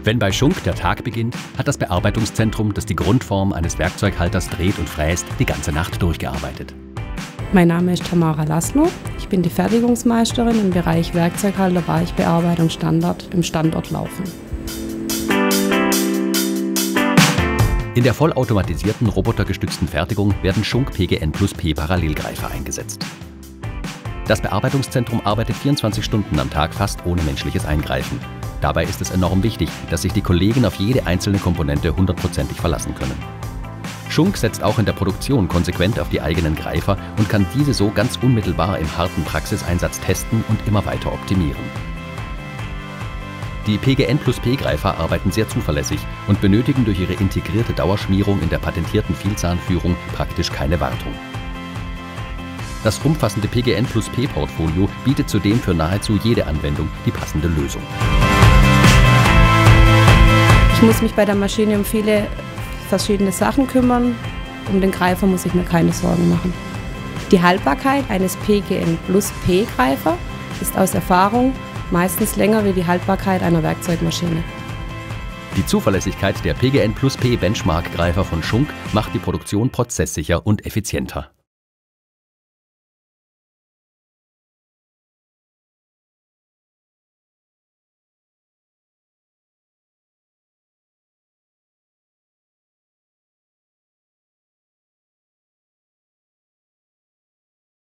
Wenn bei Schunk der Tag beginnt, hat das Bearbeitungszentrum, das die Grundform eines Werkzeughalters dreht und fräst, die ganze Nacht durchgearbeitet. Mein Name ist Tamara Laszlo. Ich bin die Fertigungsmeisterin im Bereich Werkzeughalter, Weichbearbeitung Standard im Standort Laufen. In der vollautomatisierten, robotergestützten Fertigung werden Schunk PGN+P Parallelgreifer eingesetzt. Das Bearbeitungszentrum arbeitet 24 Stunden am Tag fast ohne menschliches Eingreifen. Dabei ist es enorm wichtig, dass sich die Kollegen auf jede einzelne Komponente 100%ig verlassen können. Schunk setzt auch in der Produktion konsequent auf die eigenen Greifer und kann diese so ganz unmittelbar im harten Praxiseinsatz testen und immer weiter optimieren. Die PGN+P Greifer arbeiten sehr zuverlässig und benötigen durch ihre integrierte Dauerschmierung in der patentierten Vielzahnführung praktisch keine Wartung. Das umfassende PGN+P Portfolio bietet zudem für nahezu jede Anwendung die passende Lösung. Ich muss mich bei der Maschine um viele verschiedene Sachen kümmern. Um den Greifer muss ich mir keine Sorgen machen. Die Haltbarkeit eines PGN+P Greifer ist aus Erfahrung meistens länger wie die Haltbarkeit einer Werkzeugmaschine. Die Zuverlässigkeit der PGN+P Benchmark Greifer von Schunk macht die Produktion prozesssicher und effizienter.